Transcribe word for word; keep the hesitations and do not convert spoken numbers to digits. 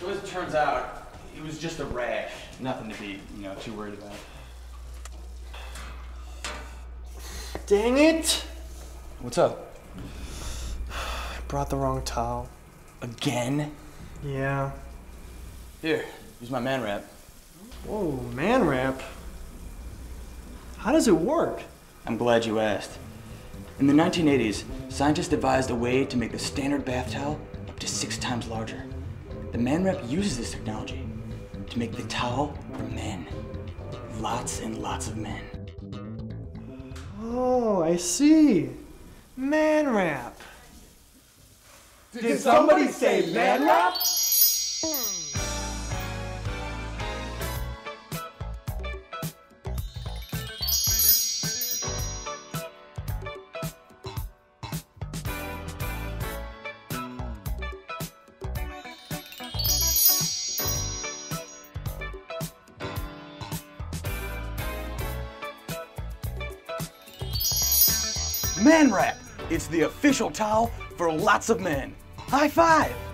So as it turns out, it was just a rash. Nothing to be, you know, too worried about. Dang it! What's up? I brought the wrong towel. Again? Yeah. Here, use my man wrap. Whoa, man wrap? How does it work? I'm glad you asked. In the nineteen eighties, scientists devised a way to make the standard bath towel up to six times larger. The man wrap uses this technology to make the towel for men. Lots and lots of men. Oh, I see. Man wrap. Did somebody say man wrap? Man wrap! It's the official towel for lots of men. High five!